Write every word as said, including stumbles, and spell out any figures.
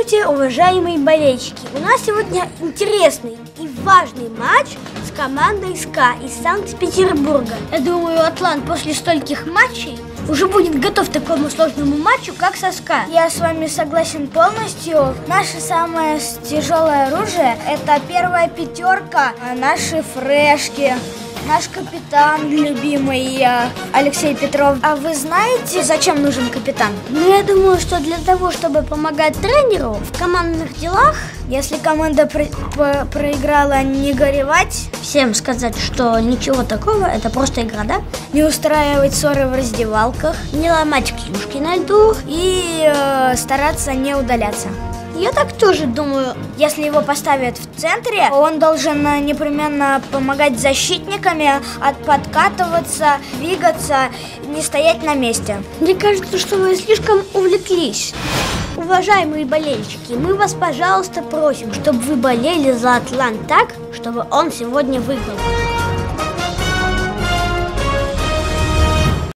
Здравствуйте, уважаемые болельщики! У нас сегодня интересный и важный матч с командой СКА из Санкт-Петербурга. Я думаю, Атлант после стольких матчей уже будет готов к такому сложному матчу, как со СКА. Я с вами согласен полностью. Наше самое тяжелое оружие – это первая пятерка, наши фрешки. Наш капитан любимый Алексей Петров. А вы знаете, зачем нужен капитан? Ну, я думаю, что для того, чтобы помогать тренеру в командных делах. Если команда про про проиграла, не горевать. Всем сказать, что ничего такого, это просто игра, да? Не устраивать ссоры в раздевалках. Не ломать клюшки на льду. И э, стараться не удаляться. Я так тоже думаю. Если его поставят в центре, он должен непременно помогать защитниками, от подкатываться, двигаться, не стоять на месте. Мне кажется, что мы слишком увлеклись. Уважаемые болельщики, мы вас, пожалуйста, просим, чтобы вы болели за Атлант так, чтобы он сегодня выиграл.